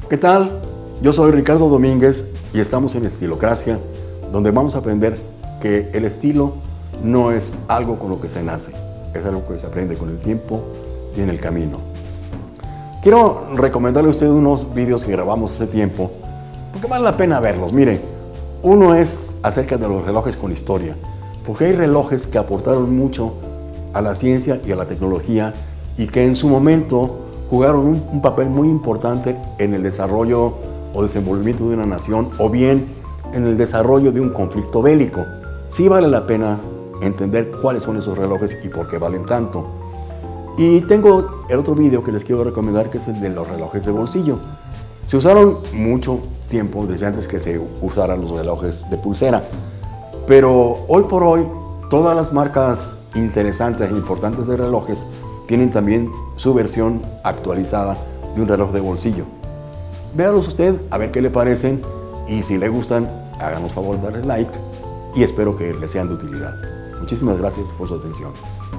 ¿Qué tal? Yo soy Ricardo Domínguez y estamos en Estilocracia, donde vamos a aprender que el estilo no es algo con lo que se nace, es algo que se aprende con el tiempo y en el camino. Quiero recomendarle a usted unos vídeos que grabamos hace tiempo, porque vale la pena verlos. Mire, uno es acerca de los relojes con historia, porque hay relojes que aportaron mucho a la ciencia y a la tecnología y que en su momento jugaron un papel muy importante en el desarrollo o desenvolvimiento de una nación o bien en el desarrollo de un conflicto bélico. Sí vale la pena entender cuáles son esos relojes y por qué valen tanto. Y tengo el otro video que les quiero recomendar, que es el de los relojes de bolsillo. Se usaron mucho tiempo, desde antes que se usaran los relojes de pulsera, pero hoy por hoy todas las marcas interesantes e importantes de relojes tienen también su versión actualizada de un reloj de bolsillo. Véalos usted, a ver qué le parecen, y si le gustan, háganos favor de darle like y espero que les sean de utilidad. Muchísimas gracias por su atención.